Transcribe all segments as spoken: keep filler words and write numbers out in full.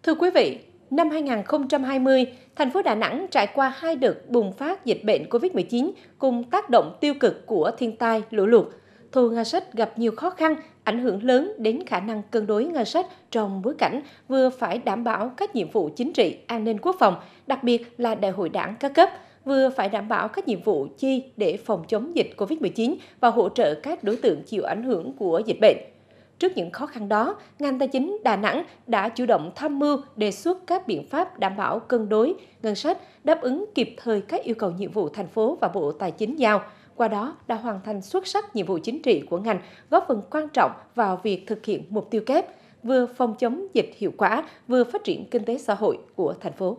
Thưa quý vị, năm hai nghìn không trăm hai mươi, thành phố Đà Nẵng trải qua hai đợt bùng phát dịch bệnh Covid mười chín cùng tác động tiêu cực của thiên tai, lũ lụt. Thu ngân sách gặp nhiều khó khăn, ảnh hưởng lớn đến khả năng cân đối ngân sách trong bối cảnh vừa phải đảm bảo các nhiệm vụ chính trị, an ninh quốc phòng, đặc biệt là đại hội đảng các cấp, vừa phải đảm bảo các nhiệm vụ chi để phòng chống dịch Covid mười chín và hỗ trợ các đối tượng chịu ảnh hưởng của dịch bệnh. Trước những khó khăn đó, ngành tài chính Đà Nẵng đã chủ động tham mưu đề xuất các biện pháp đảm bảo cân đối ngân sách, đáp ứng kịp thời các yêu cầu nhiệm vụ thành phố và Bộ Tài chính giao. Qua đó đã hoàn thành xuất sắc nhiệm vụ chính trị của ngành, góp phần quan trọng vào việc thực hiện mục tiêu kép, vừa phòng chống dịch hiệu quả, vừa phát triển kinh tế xã hội của thành phố.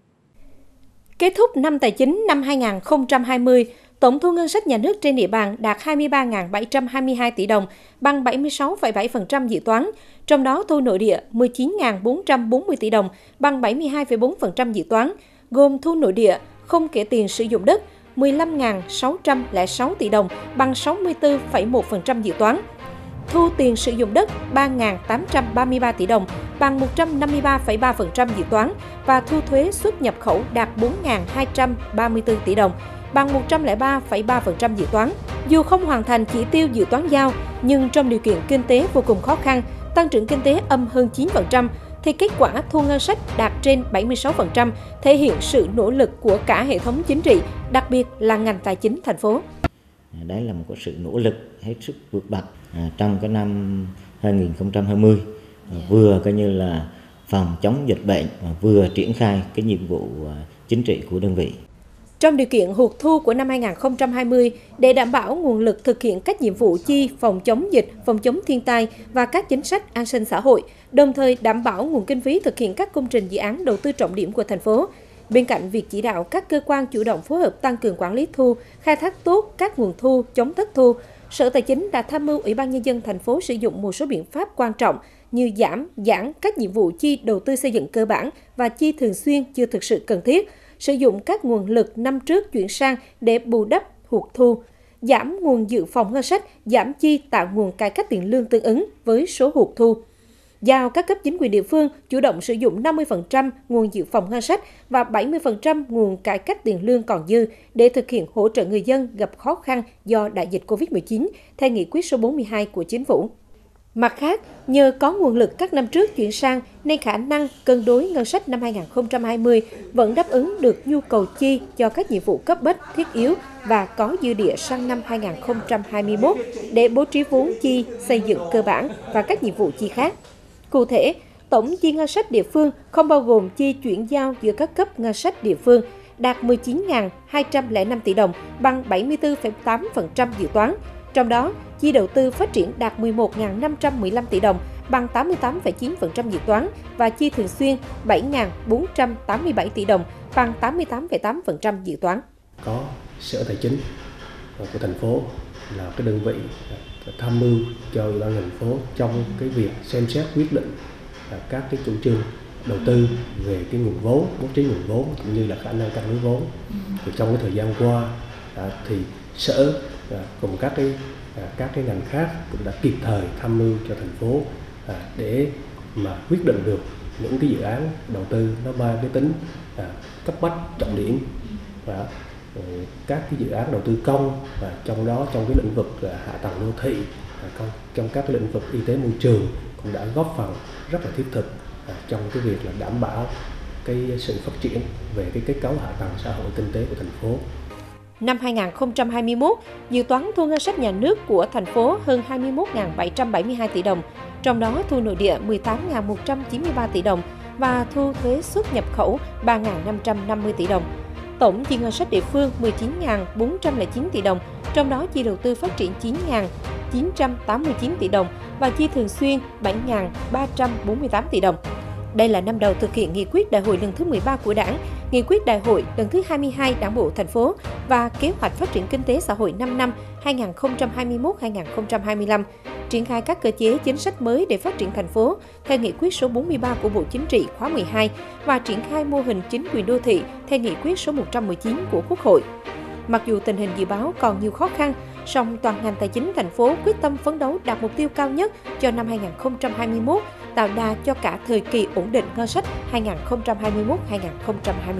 Kết thúc năm tài chính năm hai nghìn không trăm hai mươi, tổng thu ngân sách nhà nước trên địa bàn đạt hai mươi ba nghìn bảy trăm hai mươi hai tỷ đồng, bằng bảy mươi sáu phẩy bảy phần trăm dự toán. Trong đó thu nội địa mười chín nghìn bốn trăm bốn mươi tỷ đồng, bằng bảy mươi hai phẩy bốn phần trăm dự toán, gồm thu nội địa không kể tiền sử dụng đất mười lăm nghìn sáu trăm lẻ sáu tỷ đồng, bằng sáu mươi tư phẩy một phần trăm dự toán. Thu tiền sử dụng đất ba nghìn tám trăm ba mươi ba tỷ đồng, bằng một trăm năm mươi ba phẩy ba phần trăm dự toán và thu thuế xuất nhập khẩu đạt bốn nghìn hai trăm ba mươi tư tỷ đồng, bằng một trăm lẻ ba phẩy ba phần trăm dự toán. Dù không hoàn thành chỉ tiêu dự toán giao, nhưng trong điều kiện kinh tế vô cùng khó khăn, tăng trưởng kinh tế âm hơn chín phần trăm, thì kết quả thu ngân sách đạt trên bảy mươi sáu phần trăm, thể hiện sự nỗ lực của cả hệ thống chính trị, đặc biệt là ngành tài chính thành phố. Đấy là một cái sự nỗ lực hết sức vượt bậc à, trong cái năm hai nghìn không trăm hai mươi, à, vừa coi như là phòng chống dịch bệnh, à, vừa triển khai cái nhiệm vụ à, chính trị của đơn vị. Trong điều kiện hụt thu của năm hai nghìn không trăm hai mươi, để đảm bảo nguồn lực thực hiện các nhiệm vụ chi phòng chống dịch, phòng chống thiên tai và các chính sách an sinh xã hội, đồng thời đảm bảo nguồn kinh phí thực hiện các công trình dự án đầu tư trọng điểm của thành phố. Bên cạnh việc chỉ đạo các cơ quan chủ động phối hợp tăng cường quản lý thu, khai thác tốt các nguồn thu, chống thất thu, Sở Tài chính đã tham mưu Ủy ban Nhân dân thành phố sử dụng một số biện pháp quan trọng như giảm, giãn các nhiệm vụ chi đầu tư xây dựng cơ bản và chi thường xuyên chưa thực sự cần thiết, sử dụng các nguồn lực năm trước chuyển sang để bù đắp hụt thu, giảm nguồn dự phòng ngân sách, giảm chi tạo nguồn cải cách tiền lương tương ứng với số hụt thu. Giao các cấp chính quyền địa phương chủ động sử dụng năm mươi phần trăm nguồn dự phòng ngân sách và bảy mươi phần trăm nguồn cải cách tiền lương còn dư để thực hiện hỗ trợ người dân gặp khó khăn do đại dịch Covid mười chín, theo nghị quyết số bốn mươi hai của Chính phủ. Mặt khác, nhờ có nguồn lực các năm trước chuyển sang nên khả năng cân đối ngân sách năm hai nghìn không trăm hai mươi vẫn đáp ứng được nhu cầu chi cho các nhiệm vụ cấp bách thiết yếu và có dư địa sang năm hai nghìn không trăm hai mươi mốt để bố trí vốn chi xây dựng cơ bản và các nhiệm vụ chi khác. Cụ thể, tổng chi ngân sách địa phương không bao gồm chi chuyển giao giữa các cấp ngân sách địa phương đạt mười chín nghìn hai trăm lẻ năm tỷ đồng, bằng bảy mươi tư phẩy tám phần trăm dự toán. Trong đó, chi đầu tư phát triển đạt mười một nghìn năm trăm mười lăm tỷ đồng, bằng tám mươi tám phẩy chín phần trăm dự toán và chi thường xuyên bảy nghìn bốn trăm tám mươi bảy tỷ đồng, bằng tám mươi tám phẩy tám phần trăm dự toán. Có Sở Tài chính của thành phố là cái đơn vị tham mưu cho Ủy ban thành phố trong cái việc xem xét quyết định các cái chủ trương đầu tư về cái nguồn vốn, bố trí nguồn vốn cũng như là khả năng cân đối vốn. Thì trong cái thời gian qua thì Sở cùng các cái các cái ngành khác cũng đã kịp thời tham mưu cho thành phố để mà quyết định được những cái dự án đầu tư nó mang cái tính cấp bách trọng điểm, và các cái dự án đầu tư công, và trong đó trong cái lĩnh vực hạ tầng đô thị, trong các cái lĩnh vực y tế môi trường cũng đã góp phần rất là thiết thực trong cái việc là đảm bảo cái sự phát triển về cái kết cấu hạ tầng xã hội kinh tế của thành phố. Năm hai nghìn không trăm hai mươi mốt, dự toán thu ngân sách nhà nước của thành phố hơn hai mươi mốt nghìn bảy trăm bảy mươi hai tỷ đồng, trong đó thu nội địa mười tám nghìn một trăm chín mươi ba tỷ đồng và thu thuế xuất nhập khẩu ba nghìn năm trăm năm mươi tỷ đồng. Tổng chi ngân sách địa phương mười chín nghìn bốn trăm lẻ chín tỷ đồng, trong đó chi đầu tư phát triển chín nghìn chín trăm tám mươi chín tỷ đồng và chi thường xuyên bảy nghìn ba trăm bốn mươi tám tỷ đồng. Đây là năm đầu thực hiện nghị quyết đại hội lần thứ mười ba của Đảng, nghị quyết đại hội lần thứ hai mươi hai Đảng bộ thành phố và kế hoạch phát triển kinh tế xã hội năm năm hai nghìn không trăm hai mươi mốt đến hai nghìn không trăm hai mươi lăm, triển khai các cơ chế chính sách mới để phát triển thành phố theo nghị quyết số bốn mươi ba của Bộ Chính trị khóa mười hai và triển khai mô hình chính quyền đô thị theo nghị quyết số một trăm mười chín của Quốc hội. Mặc dù tình hình dự báo còn nhiều khó khăn, song toàn ngành tài chính thành phố quyết tâm phấn đấu đạt mục tiêu cao nhất cho năm hai nghìn không trăm hai mươi mốt tạo đà cho cả thời kỳ ổn định ngân sách hai nghìn không trăm hai mươi mốt đến hai nghìn không trăm hai mươi